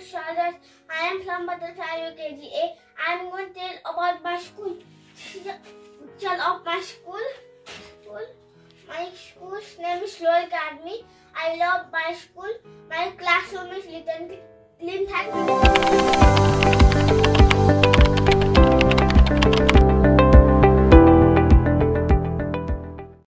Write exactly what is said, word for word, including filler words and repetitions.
Shadas. I am from Butterfly U K G A. I am going to tell about my school. Tell of my school. School. My school's name is Slow Academy. I love my school. My classroom is little clean. Thank you.